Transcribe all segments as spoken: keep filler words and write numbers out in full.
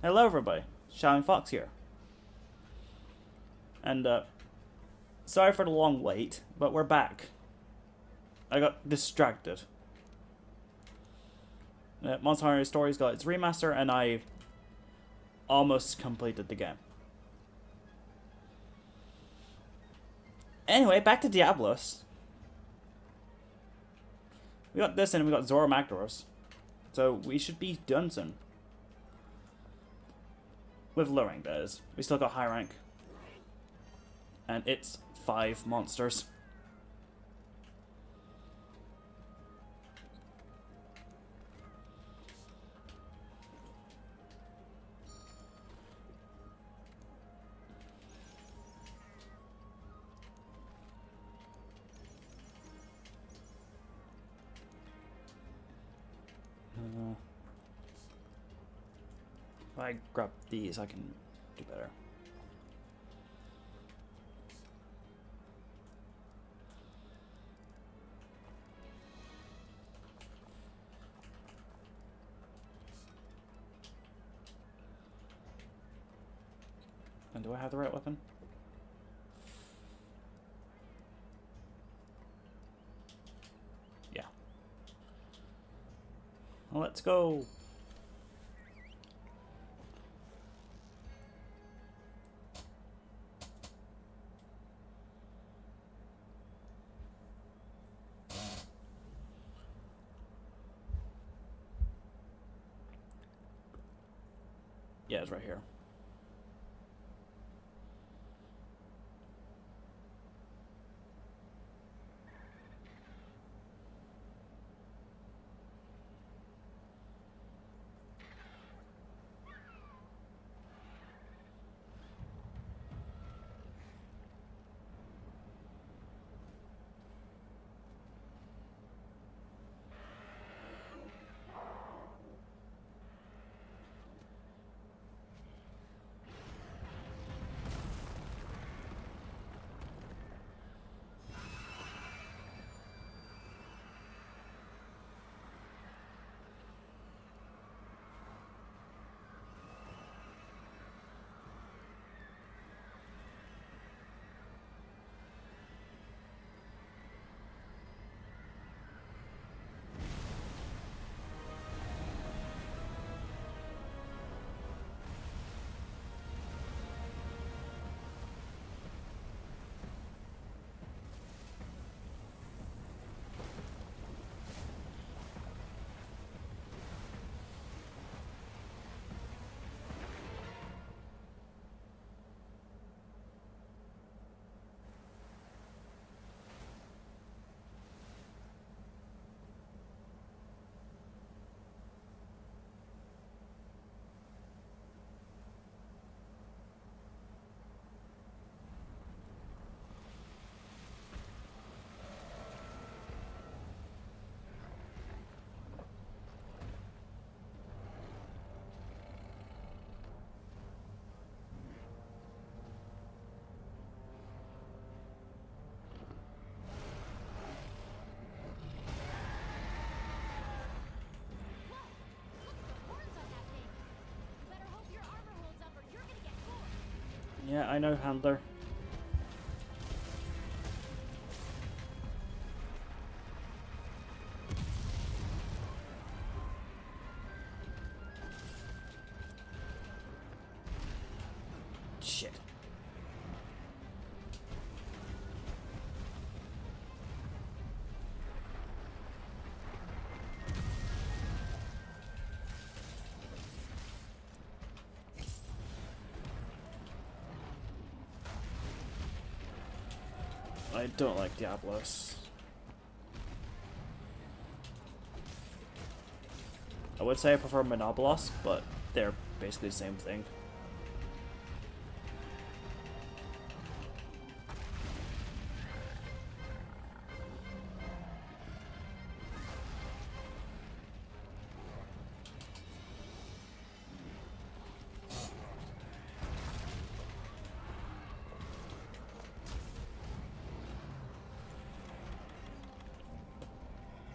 Hello everybody, Shouting Fox here. And uh, sorry for the long wait, but we're back. I got distracted. Uh, Monster Hunter Stories got its remaster and I almost completed the game. Anyway, back to Diablos. We got this and we got Zora Magdaros. So we should be done soon. With low rank, that is. We still got high rank. And it's five monsters. Uh, if I grab these, I can do better. And do I have the right weapon? Yeah. Well, let's go. Yeah, it's right here. Yeah, I know, Handler. Shit. I don't like Diablos. I would say I prefer Monobolos, but they're basically the same thing.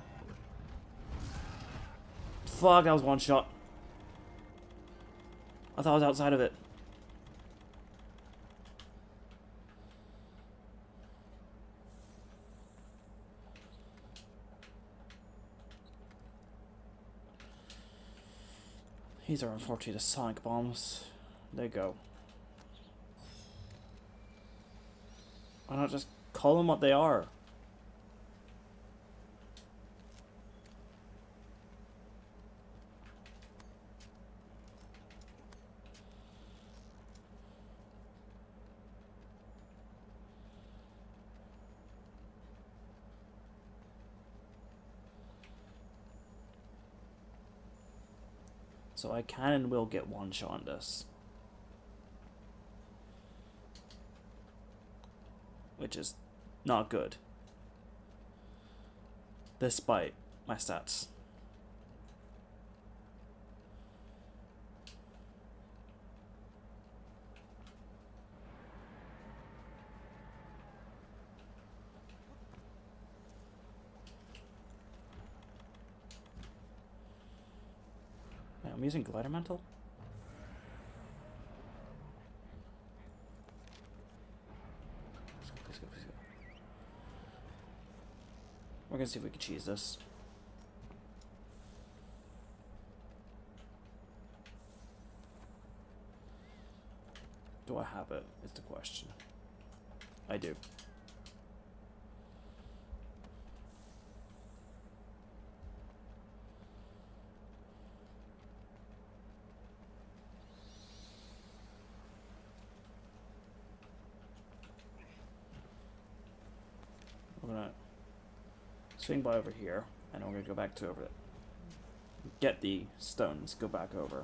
Fuck, that was one shot. I thought I was outside of it. These are unfortunately the sonic bombs. There you go. Why not just call them what they are? So I can and will get one shot on this. Which is not good. Despite my stats. I'm using glider mantle. Please go, please go, please go. We're gonna see if we can cheese this. Do I have it? Is the question. I do. We're gonna swing by over here, and we're gonna go back to over it. Get the stones, go back over.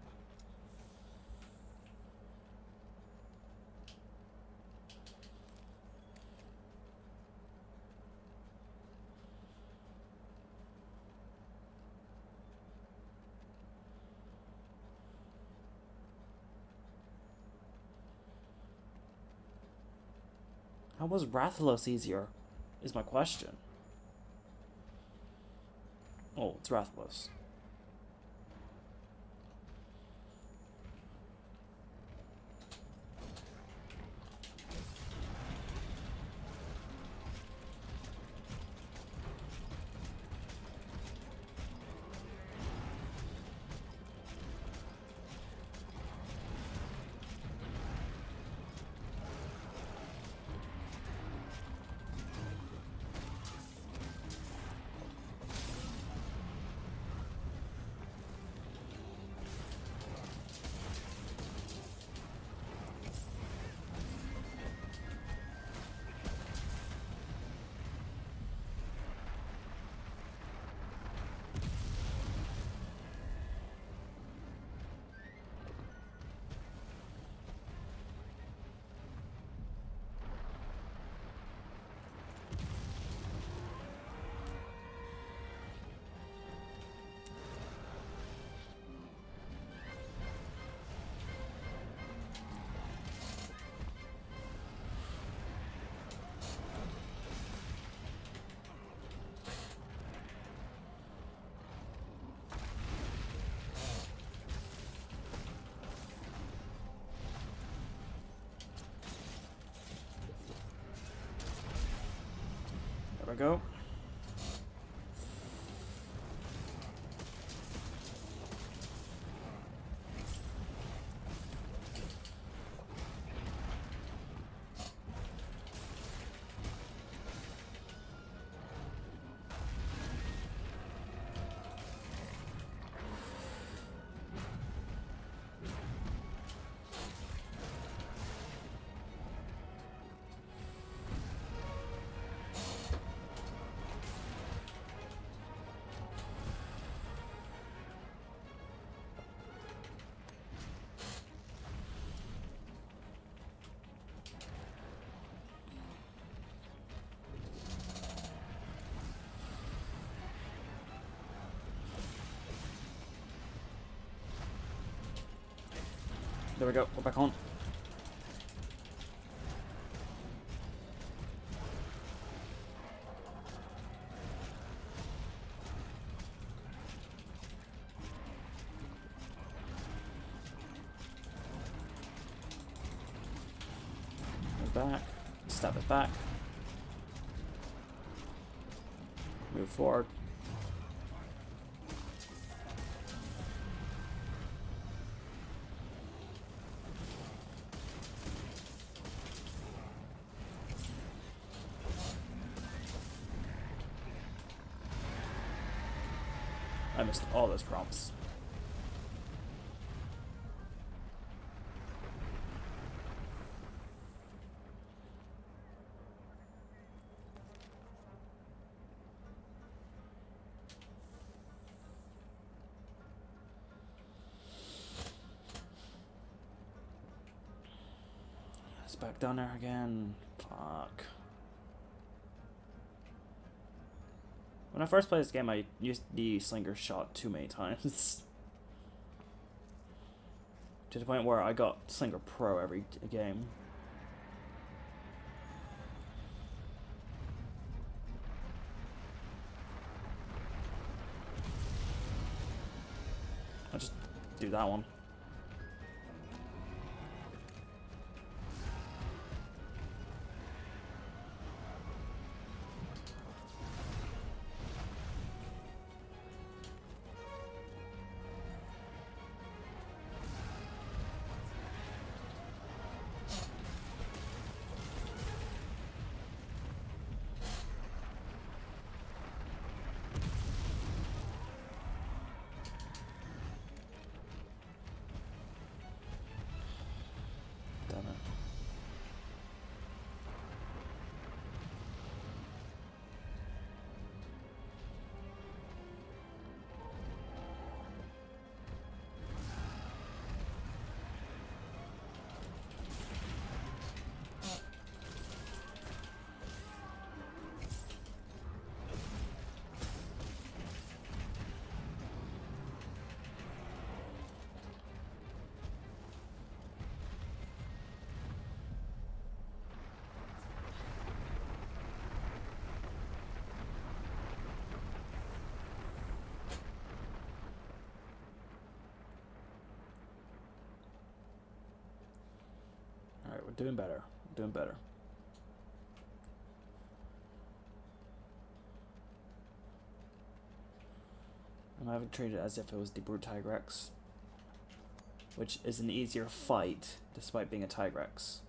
How was Rathalos easier? Is my question. Oh, it's Rathalos. There we go. There we go, we're back on. back. Stab it back. Move forward. I missed all those prompts. It's back down there again. Fuck. When I first played this game, I used the Slinger shot too many times. To the point where I got Slinger Pro every game. I'll just do that one. Alright, we're doing better. We're doing better. I'm having treated it as if it was the Brute Tigrex, which is an easier fight despite being a Tigrex.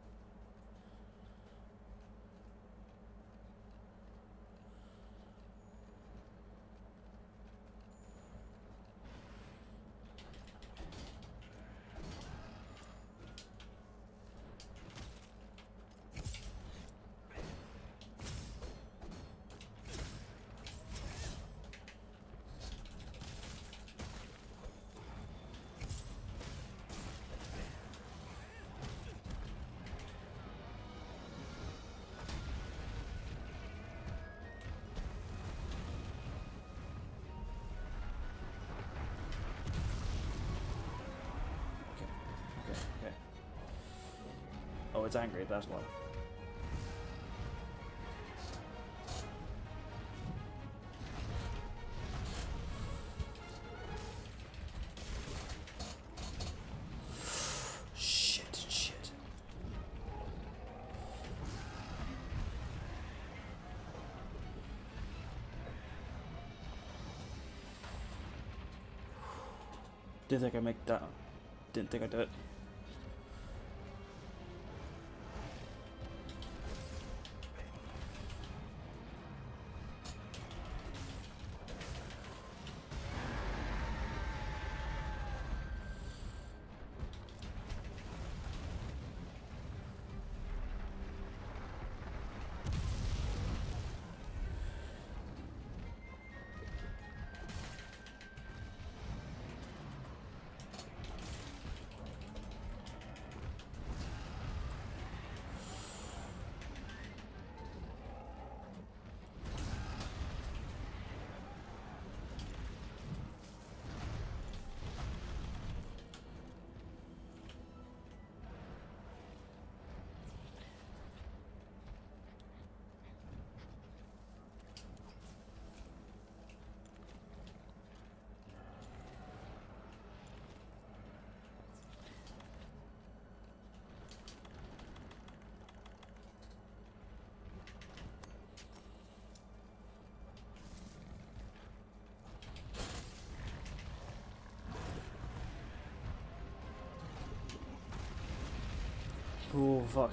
Oh, it's angry, that's why. Shit, shit. Didn't think I'd make that. Didn't think I'd do it. Oh, fuck.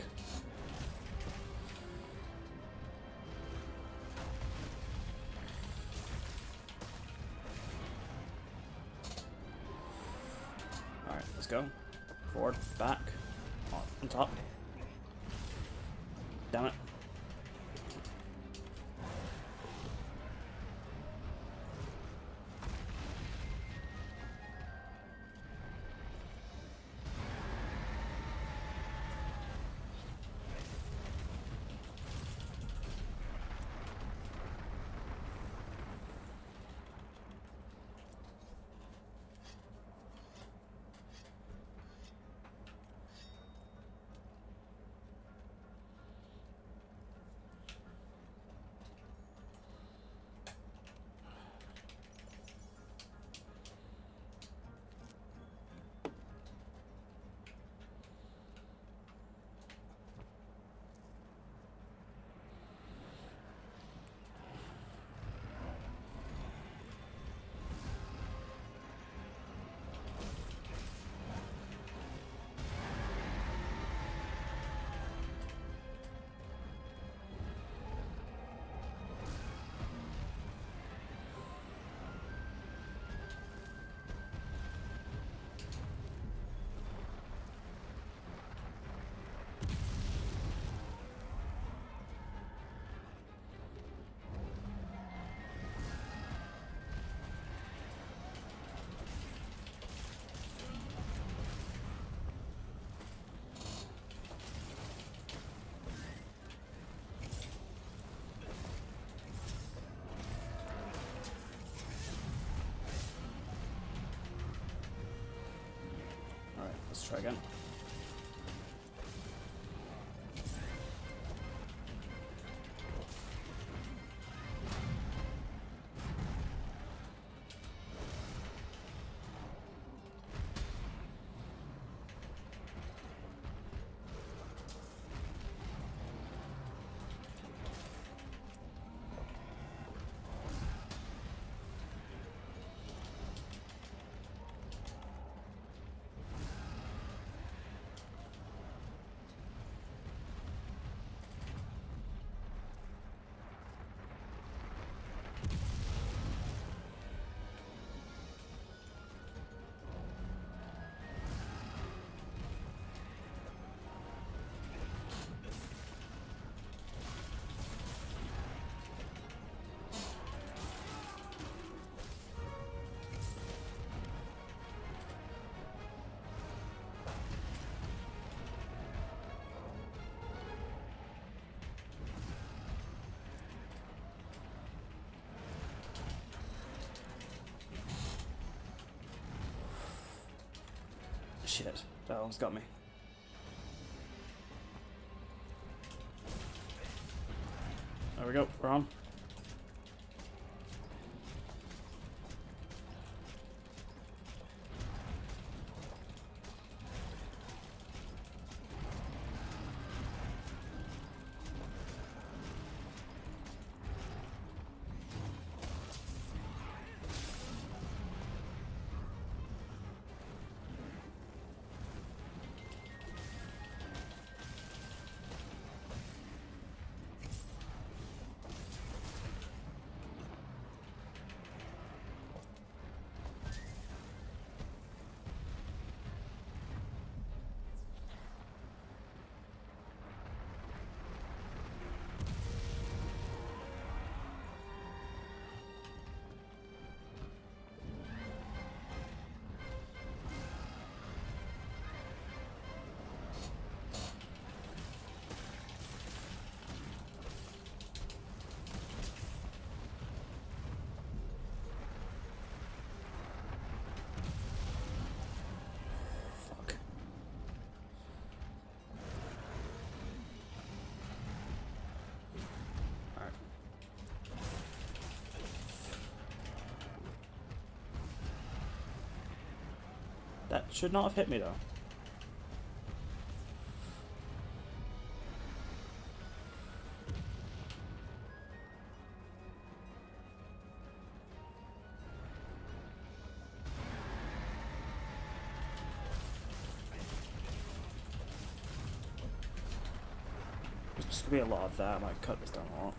Alright, let's go. Forward, back, on top. Damn it. Let's try again. Shit, that almost got me. There we go, we're on. That should not have hit me though. There's gonna be a lot of that. I might cut this down a lot.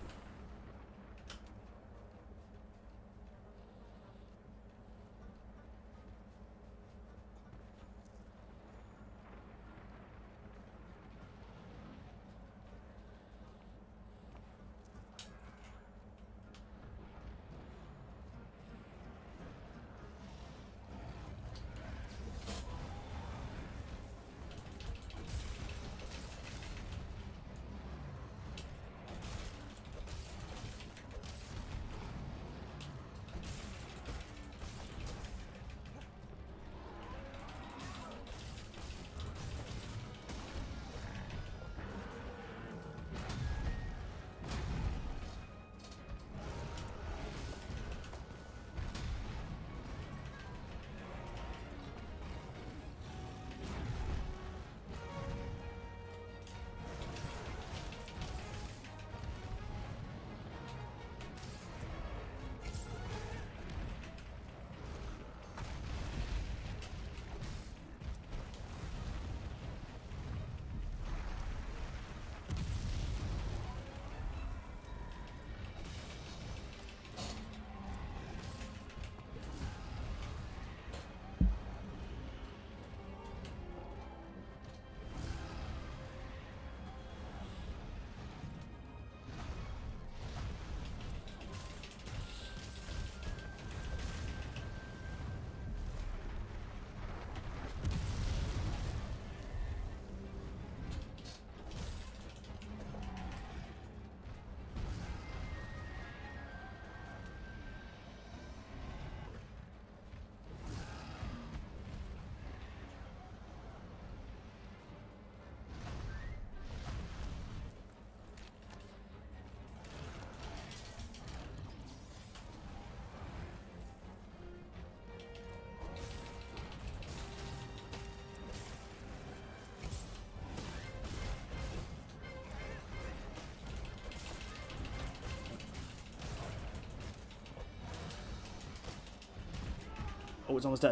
Oh, it's almost dead.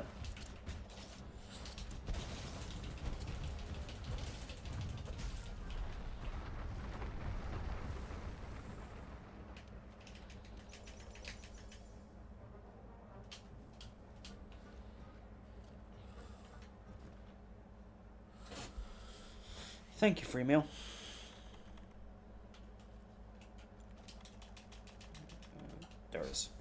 Thank you, free meal. There it is.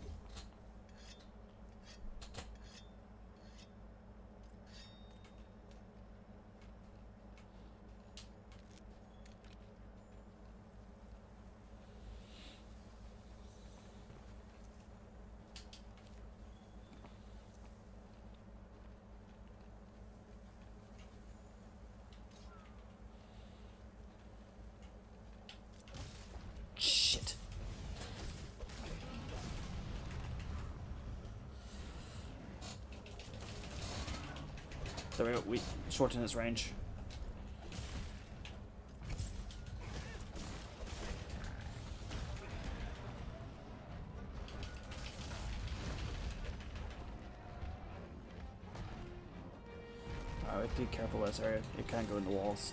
Shit. There we go. We shorten his range. Alright, be careful with this area. It can go in the walls.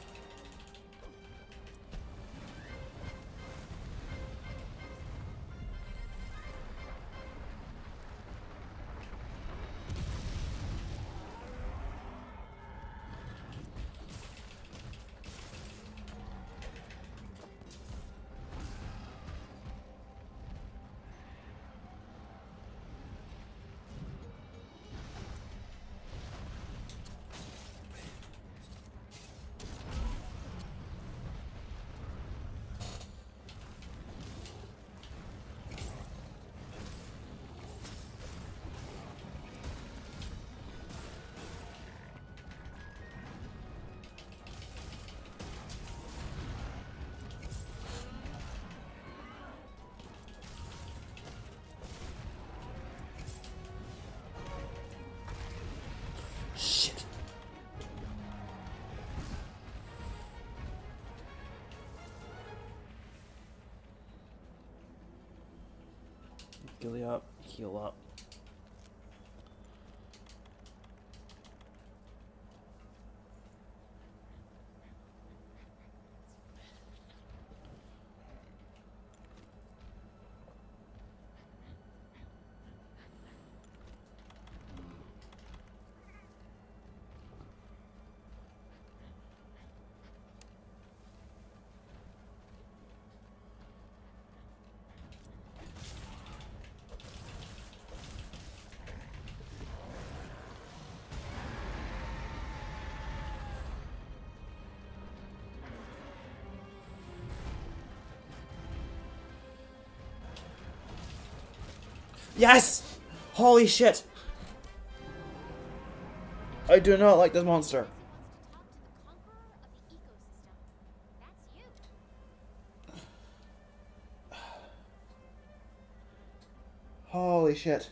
Shit. Gilly up, heal up. Yes! Holy shit! I do not like this monster. Holy shit.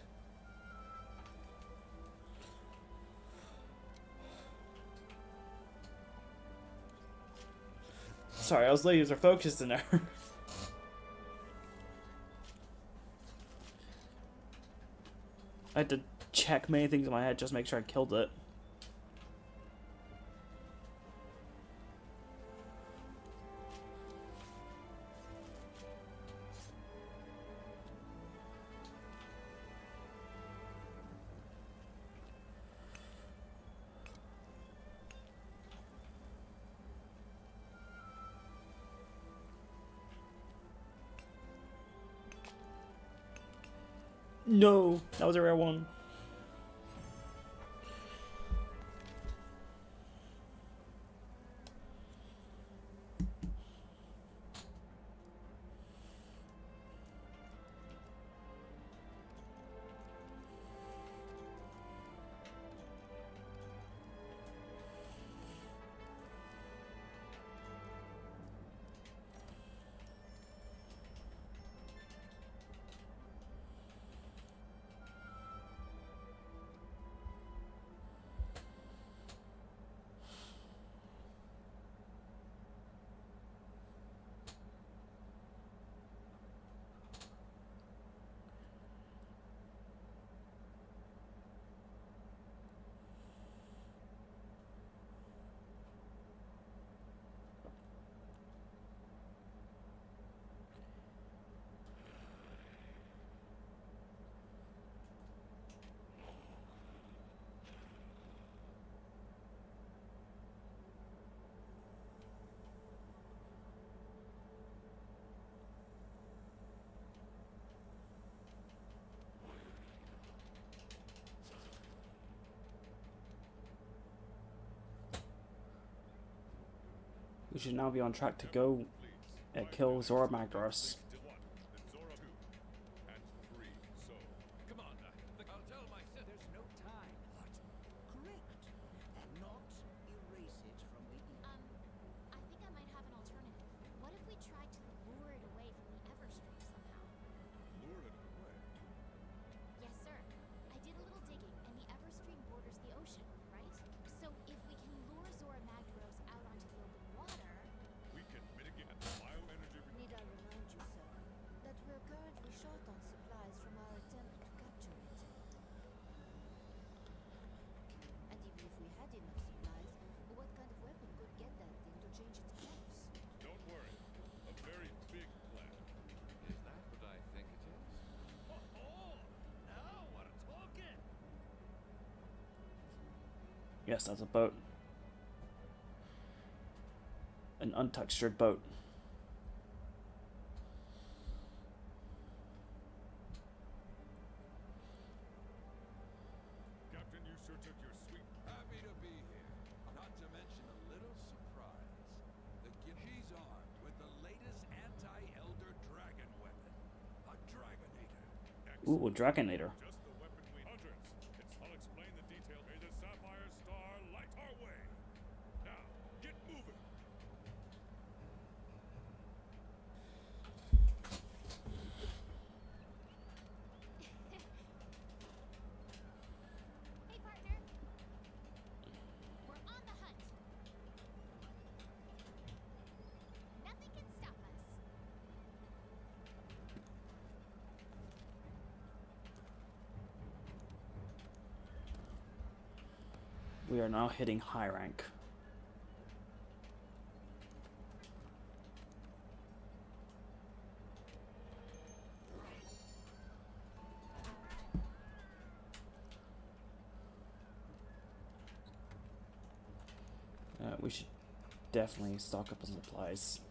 Sorry, I was laser focused in there. I had to check many things in my head just to make sure I killed it. No, that was a rare one. We should now be on track to go uh, kill Zora Magdaros. Yes, that's a boat. An untextured boat. Captain, you sure took your sweet... Happy to be here. Not to mention a little surprise. The Giddy's armed with the latest anti-Elder dragon weapon. A Dragonator. Ooh, a Dragonator. Just the weapon we... Hunters, it's... I'll explain the detail. May the Sapphire Star light our way. Now, get moving. Hey, partner. We're on the hunt. Nothing can stop us. We are now hitting high rank. Uh, we should definitely stock up on supplies.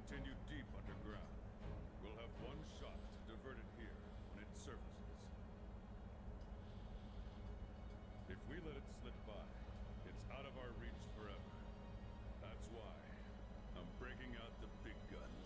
continue deep underground. We'll have one shot to divert it here when it surfaces. If we let it slip by, it's out of our reach forever. That's why I'm breaking out the big guns.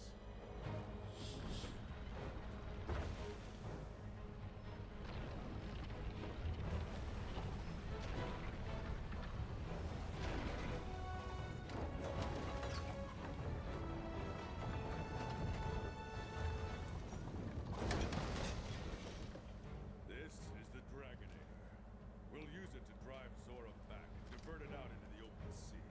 This is the Dragonator. We'll use it to drive Zora back and divert it out into the open sea.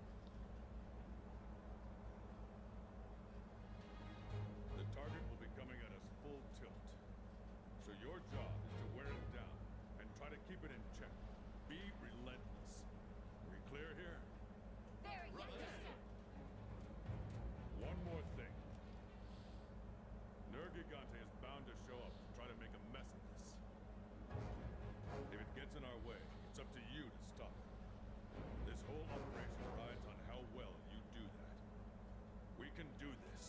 The target will be coming at us full tilt. So your job is to wear it down and try to keep it in check. Be relentless. We clear here? Very yes, yes, sir. One more thing. Nergigante is bound to show up to try to make a mess of this. If it gets in our way, it's up to you to stop it. This whole operation rides on how well you do that. We can do this.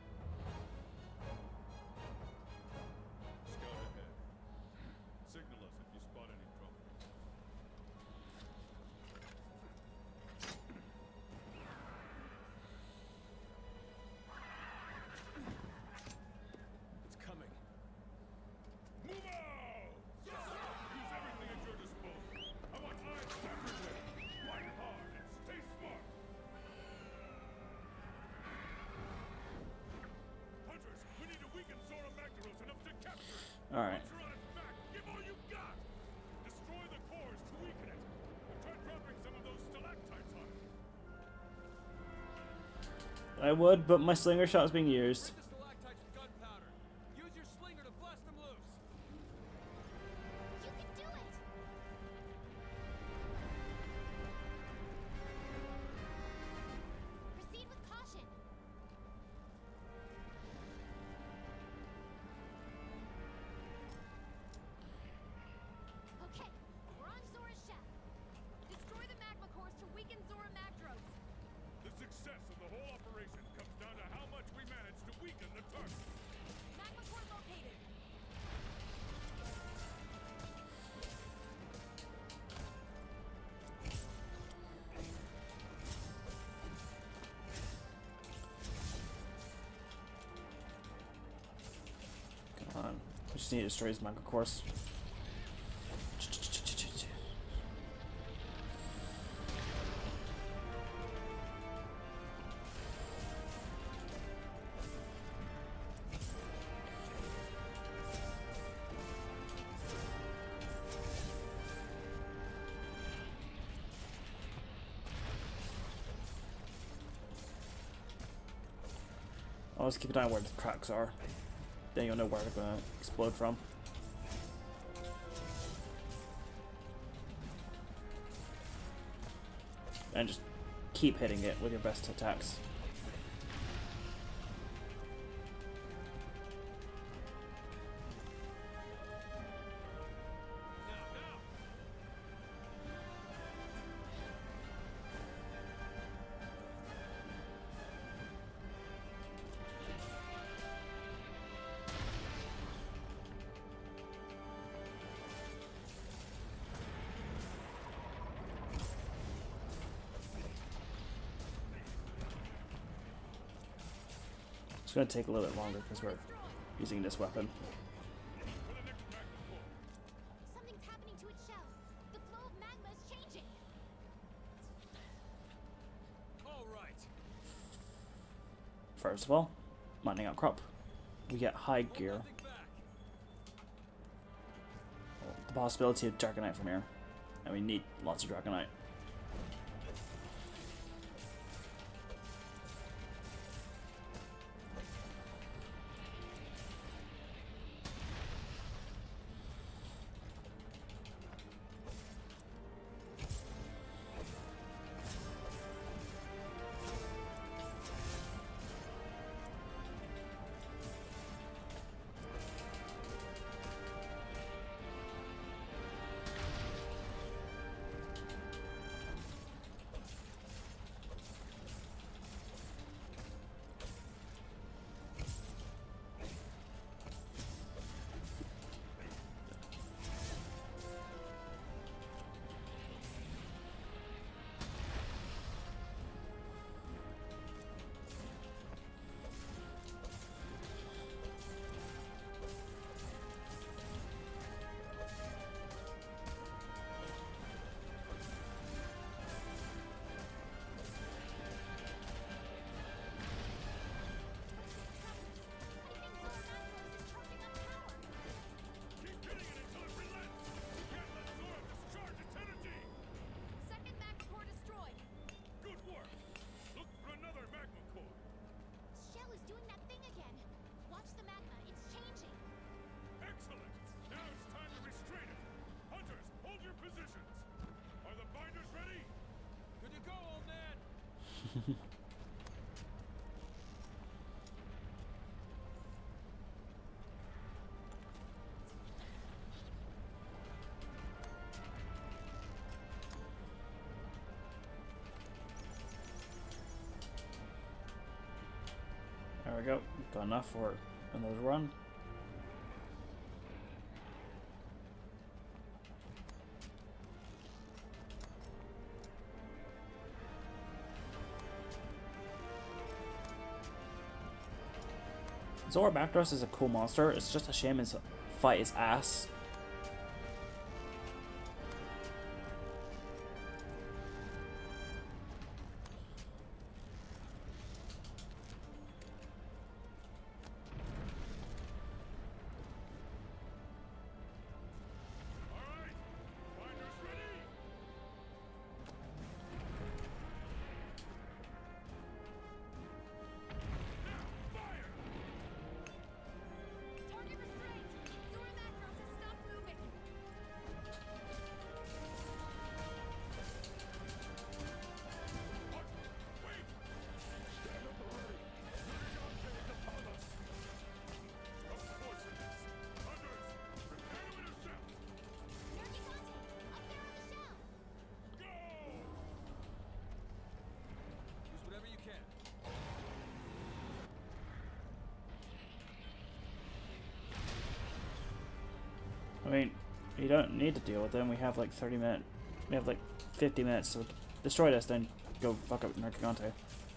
Scout ahead. Signal us if you spot any trouble. It's coming. Move out! Use everything at your disposal. I want eyes everywhere. Fight hard and stay smart. Hunters, we need to weaken Zora Magdaros enough to capture it. All right. Once you're on its back, give all you've got. Destroy the cores to weaken it. And try dropping some of those stalactites on it. I would, but my slinger shot is being used. The stalactites with gunpowder. Use your slinger to blast them loose. You can do it. Proceed with caution. Okay, we're on Zora's shaft. Destroy the magma cores to weaken Zora Magdaros. The success of the whole operation comes down to how much we manage to weaken the target. Magma core located. Come on. I just need to destroy his mega course. Always keep an eye on where the cracks are. Then you'll know where they're gonna explode from. And just keep hitting it with your best attacks. Now, now. It's gonna take a little bit longer because we're using this weapon. For the next magma core. Something's happening to its shell. The flow of magma is changing. All right. First of all, mining out crop. We get high Hold gear. nothing back. The possibility of Dragonite from here. And we need lots of Dragonite. There we go. Got enough for another run. Zora Backdrass is a cool monster. It's just a shame his fight is ass. Target restrained. Zora Macros has stopped moving. Nergigante, up there on the shelf. Use whatever you can. I mean, you don't need to deal with them. We have like thirty minutes. We have like fifty minutes to destroy this, then go fuck up Nergigante.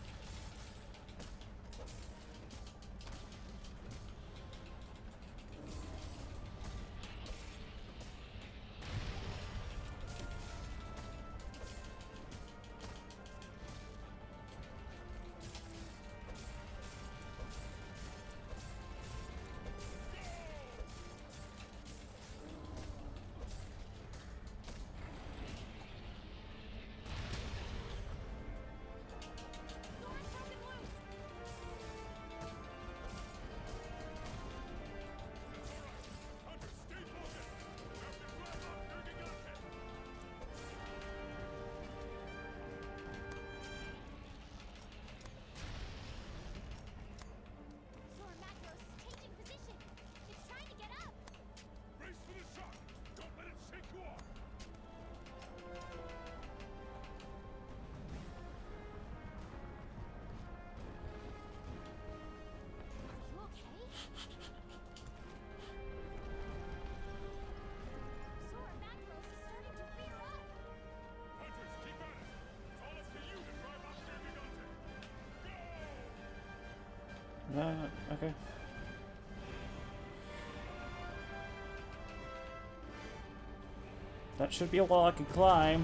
Zora's broken loose. Zora Macros is changing position. It's trying to get up. Race for the shot! Don't let it shake you off! Are you okay? Zora Macros is starting to rear up. Hunters, keep at it! It's all up to you to drive off Nergigante! Go! Uh, okay. That should be a wall I can climb.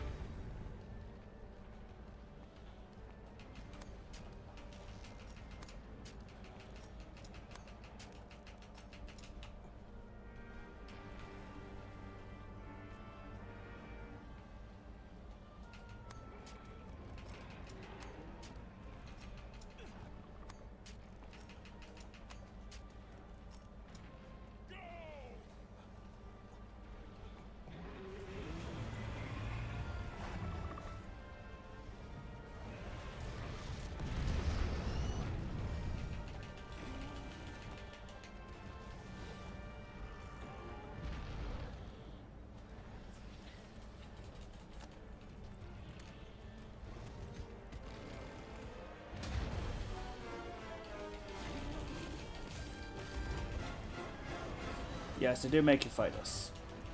Yes, they do make you fight us.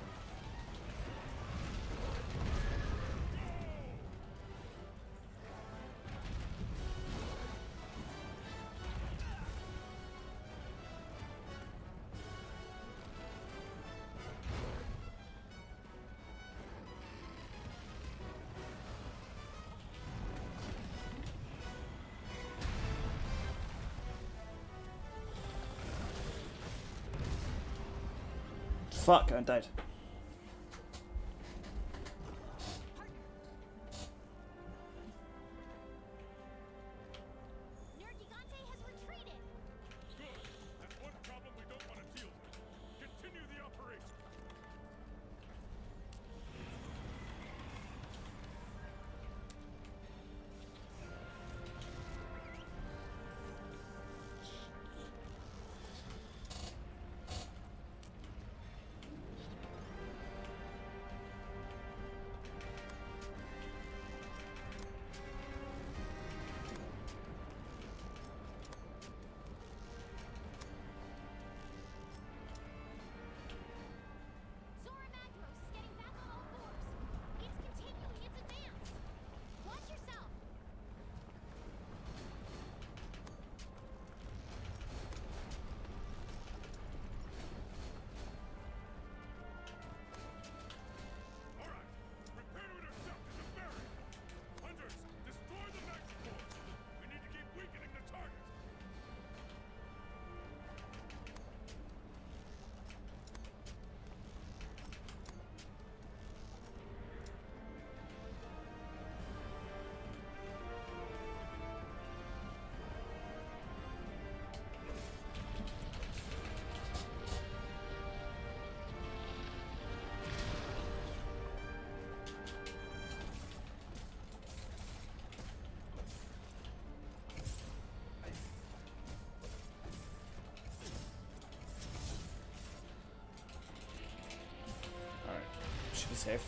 Fuck, I died. Nergigante has retreated. Good! That's one problem we don't want to deal with. Continue the operation! safe.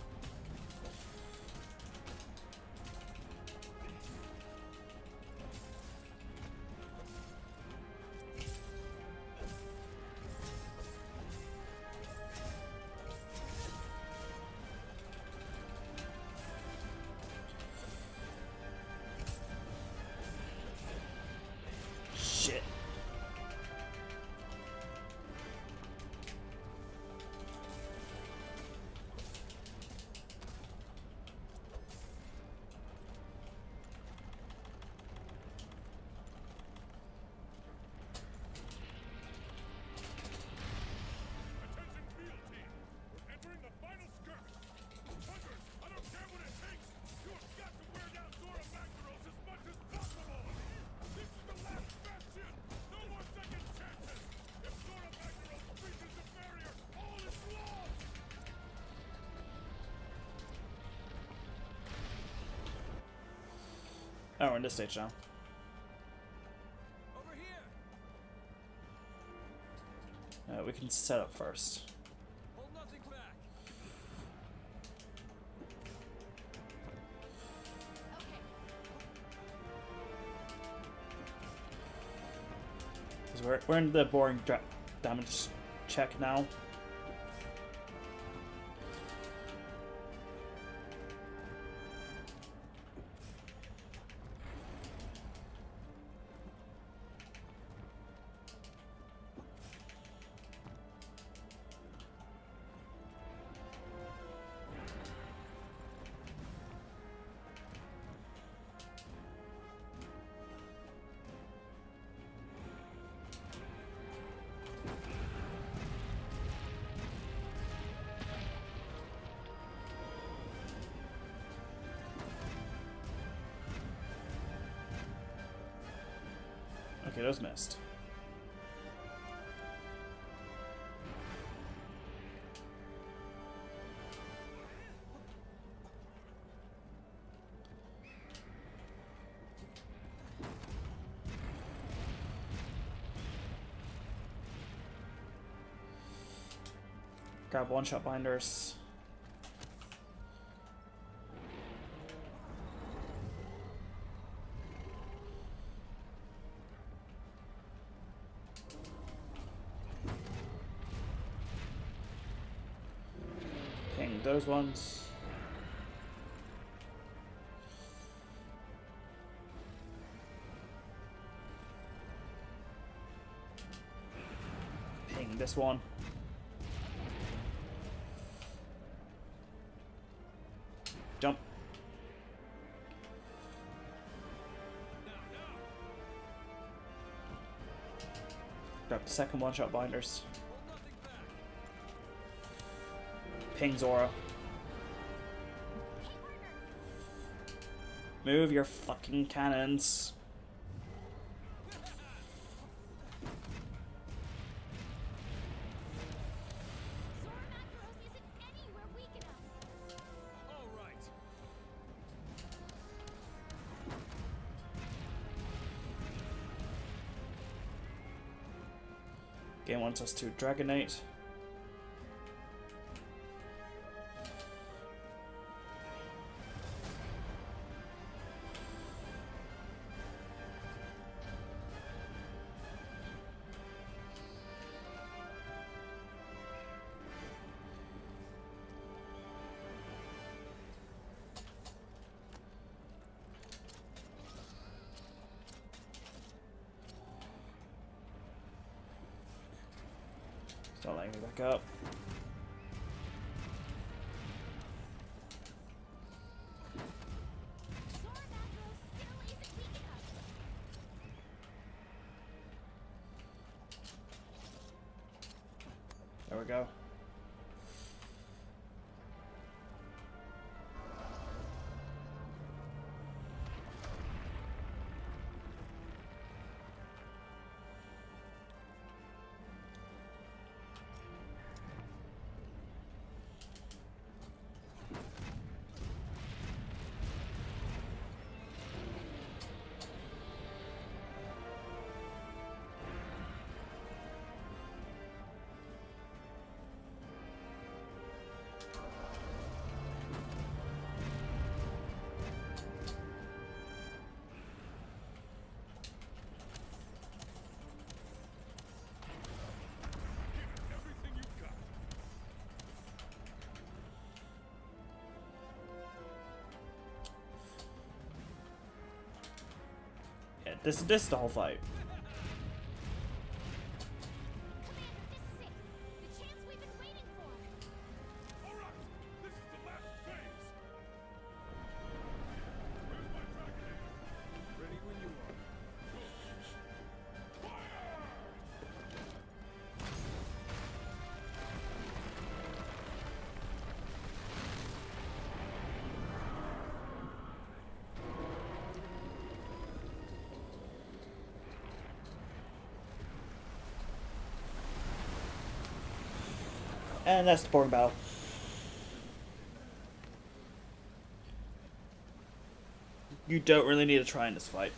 Shit. Attention field team! We're entering the final skirmish! Hunters, I don't care what it takes! You have got to wear down Zora Magdaros as much as possible! This is the last bastion! No more second chances! If Zora Magdaros breaches the barrier, all is lost! Oh, we're in this stage now. Over here. Uh, we can set up first. Hold nothing back. Okay. 'Cause we're, we're in the boring dra damage check now. Okay, those missed. Grab one-shot binders. Ping those ones. Ping this one. Jump. Grab the second one-shot binders. Hold nothing back. Ping Zora. Hey, partner. Move your fucking cannons. Zora Magdaros isn't anywhere weak enough. All right. Game wants us to Dragonite. It's not letting me back up. Zora Magdaros still isn't weak enough. There we go. This this is the whole fight. Commander, this is it. The chance we've been waiting for. All right, this is the last phase. Where's my dragon? Ready when you are. And that's the boring battle. You don't really need to try in this fight.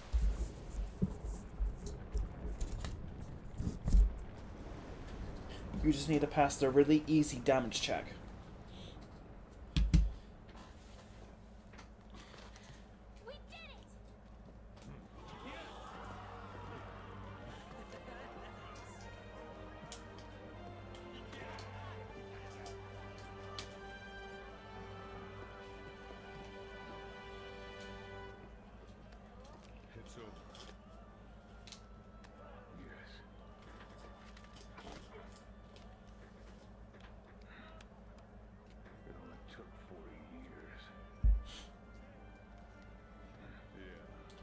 You just need to pass the really easy damage check. We did it! It's over. Yes. It only took forty years. Yeah.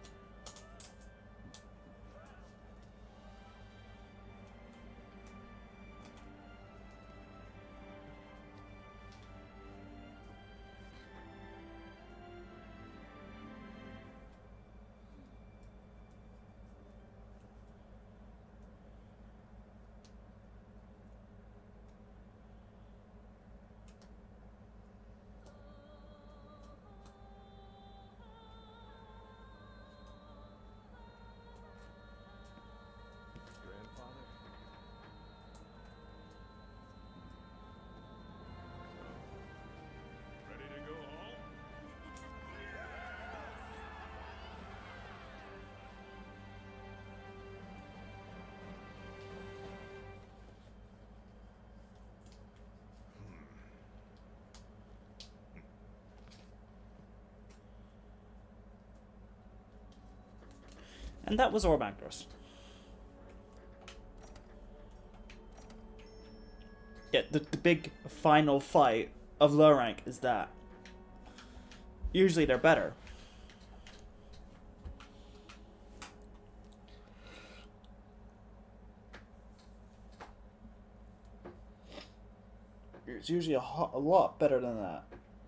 Grandfather? Ready to go home? And that was Orbagdros. Yeah, the, the big final fight of low rank is that. Usually they're better. It's usually a, ho a lot better than that.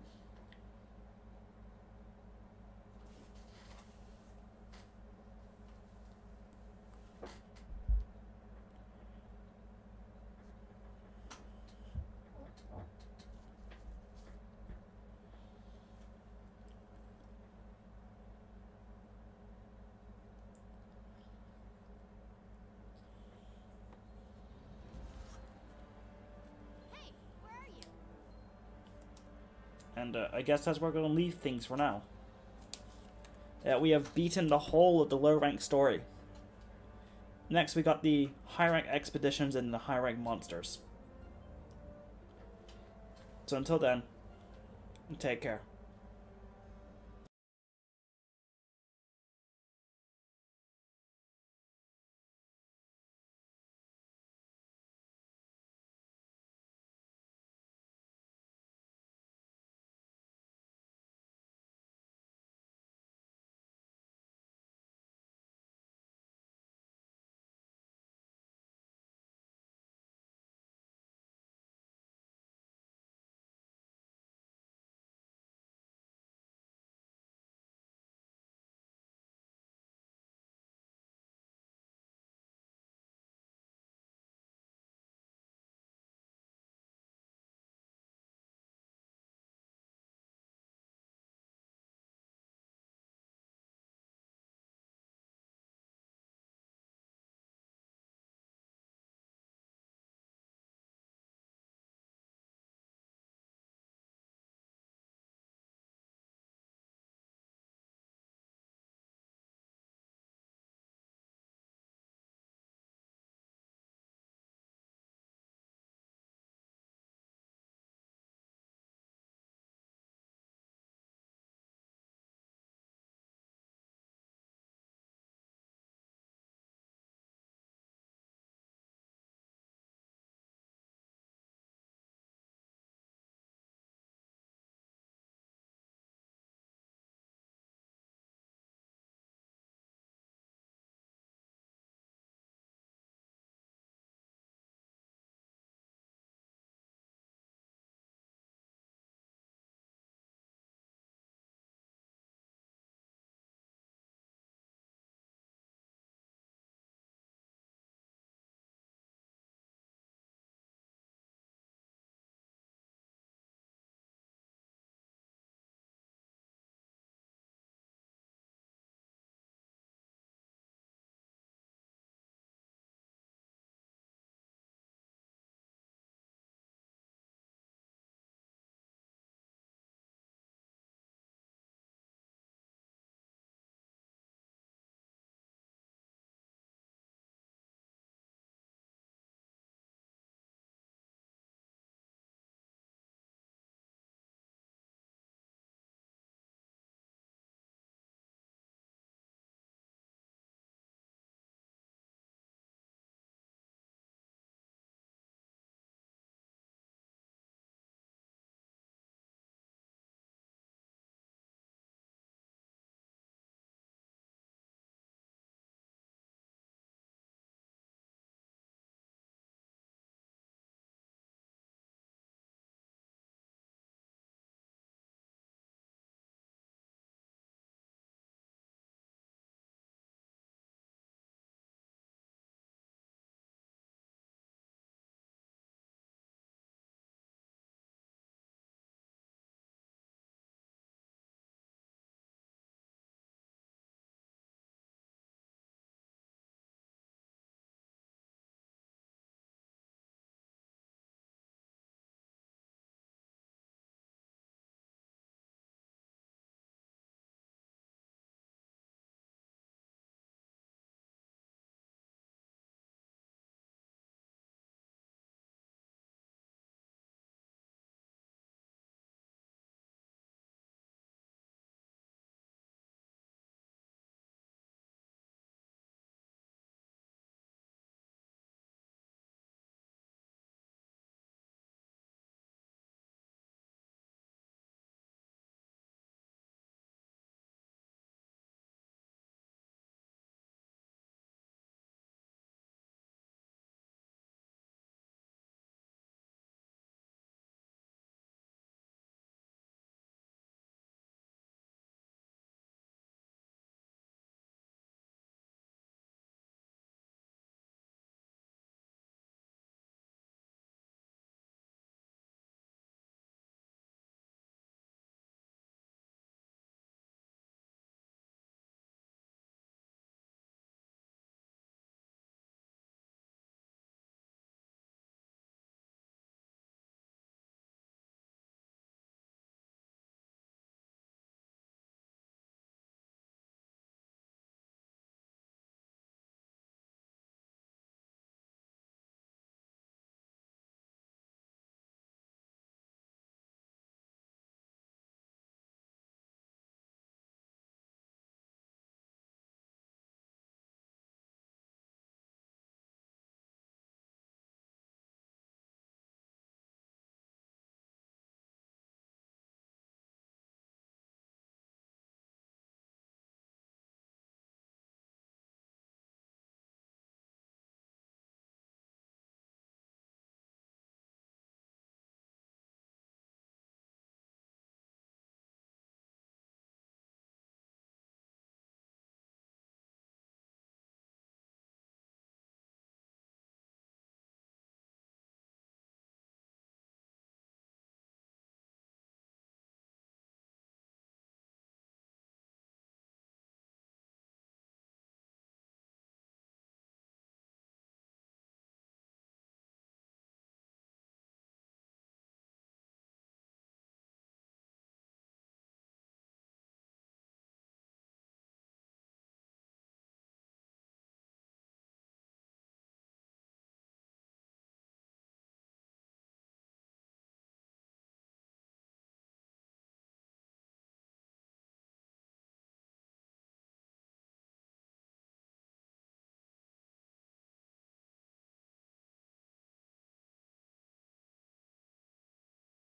Hey, where are you? And uh, I guess that's where we're going to leave things for now. Yeah, we have beaten the whole of the low rank story. Next we got the high rank expeditions and the high rank monsters. So until then, take care.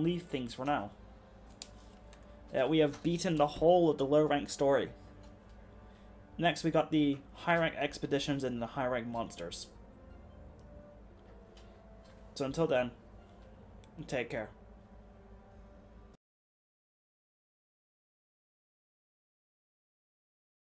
leave things for now. Uh, we have beaten the whole of the low rank story. Next we got the high rank expeditions and the high rank monsters. So until then, take care.